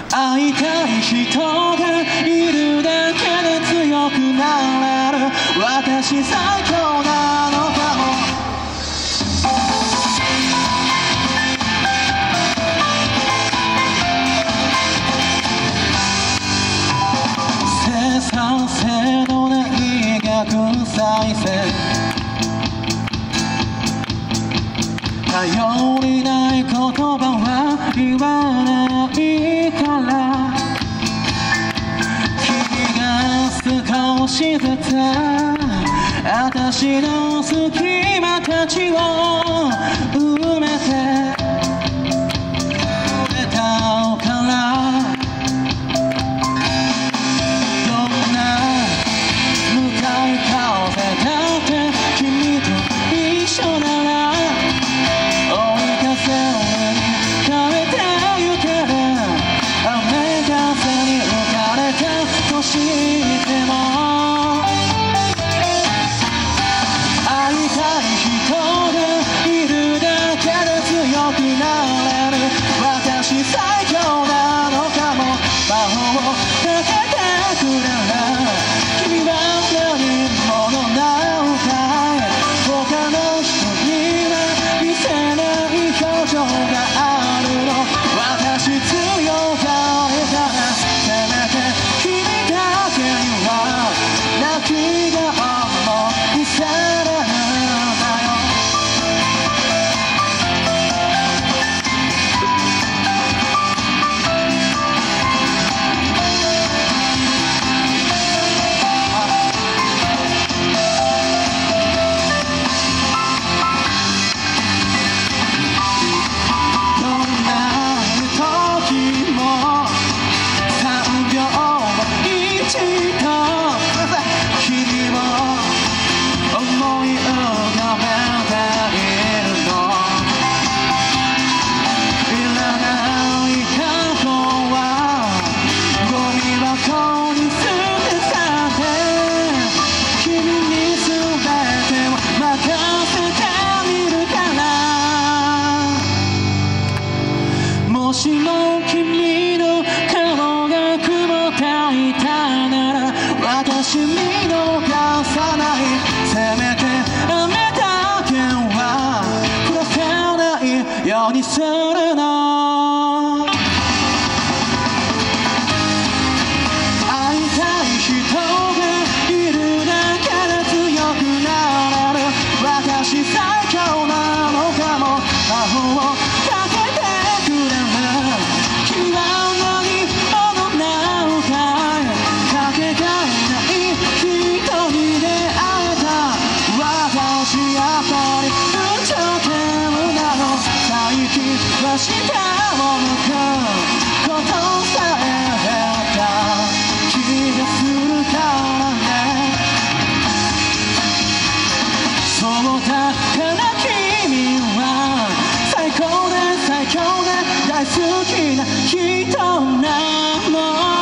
会いたい人がいるだけで強くなれる。私最強なのかも。生産性のない逆再生、頼りない言葉は言わないから、君が少しずつ私の隙間たちを埋めてくれたから、どんな向かい風だって君と一緒ならもしも君の顔が曇っていたなら私見逃さない。せめて雨だけは降らせないようにするの。会いたい人がいるだけで強くなれる。私最強なのかも。魔法をかけて明日を向くことさえ減った気がするからね。そうだから君は最高で最強で大好きな人なの。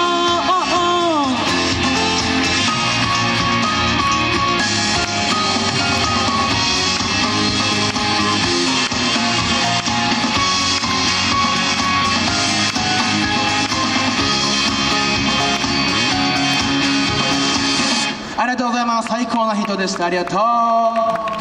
ありがとうございます。最高な人でした。ありがとう。